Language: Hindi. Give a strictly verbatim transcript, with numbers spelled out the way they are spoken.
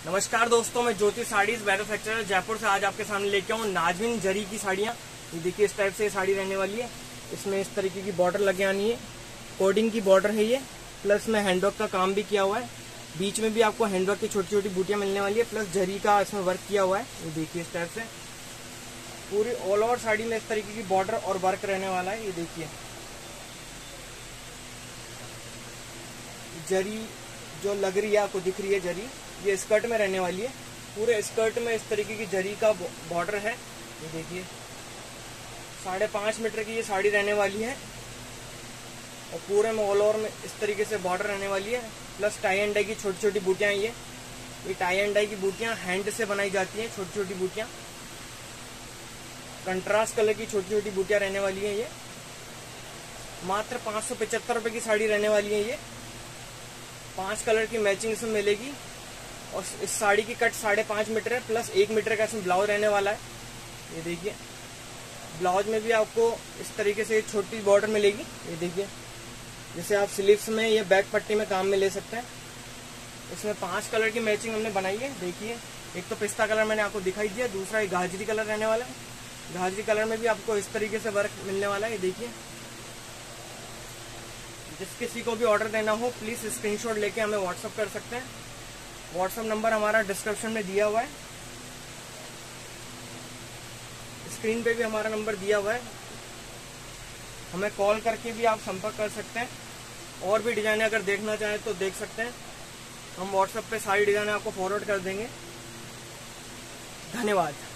नमस्कार दोस्तों, मैं ज्योति साड़ीज मैन्युफैक्चरर जयपुर से आज आपके सामने लेके आऊँ नाजमीन जरी की साड़ियाँ। ये देखिए, इस टाइप से ये साड़ी रहने वाली है। इसमें इस तरीके की बॉर्डर लगे आनी है, कोडिंग की बॉर्डर है ये, प्लस में हैंडवर्क का काम भी किया हुआ है। बीच में भी आपको हैंडवर्क की छोटी छोटी बूटियां मिलने वाली है, प्लस जरी का इसमें वर्क किया हुआ है। ये देखिए, इस टाइप से पूरी ऑल ओवर साड़ी में इस तरीके की बॉर्डर और वर्क रहने वाला है। ये देखिए, जरी जो लग रही है आपको दिख रही है जरी, ये स्कर्ट में रहने वाली है। पूरे स्कर्ट में इस तरीके की जरी का बॉर्डर है। ये देखिए, साढ़े पाँच मीटर की ये साड़ी रहने वाली है और पूरे में ऑल ओवर में इस तरीके से बॉर्डर रहने वाली है, प्लस टाई एंड डाई की छोटी छोटी बूटियां। ये ये टाई एंड डाई की बूटियां हैंड से बनाई जाती हैं, छोटी छोटी बूटियां। कंट्रास्ट कलर की छोटी छोटी बूटियां रहने वाली है। ये मात्र पाँच सौ पचहत्तर रुपए की साड़ी रहने वाली है। ये पांच कलर की मैचिंग इसमें मिलेगी और इस साड़ी की कट साढ़े पाँच मीटर है, प्लस एक मीटर का इसमें ब्लाउज रहने वाला है। ये देखिए, ब्लाउज में भी आपको इस तरीके से छोटी बॉर्डर मिलेगी। ये देखिए, जैसे आप स्लीव्स में या बैक पट्टी में काम में ले सकते हैं। इसमें पांच कलर की मैचिंग हमने बनाई है। देखिए, एक तो पिस्ता कलर मैंने आपको दिखाई दिया, दूसरा एक गाजरी कलर रहने वाला है। गाजरी कलर में भी आपको इस तरीके से वर्क मिलने वाला है। ये देखिए, जिस किसी को भी ऑर्डर देना हो प्लीज स्क्रीनशॉट लेके हमें व्हाट्सअप कर सकते हैं। व्हाट्सअप नंबर हमारा डिस्क्रिप्शन में दिया हुआ है, स्क्रीन पे भी हमारा नंबर दिया हुआ है। हमें कॉल करके भी आप संपर्क कर सकते हैं। और भी डिजाइने अगर देखना चाहें तो देख सकते हैं। हम व्हाट्सएप पे सारी डिजाइने आपको फॉरवर्ड कर देंगे। धन्यवाद।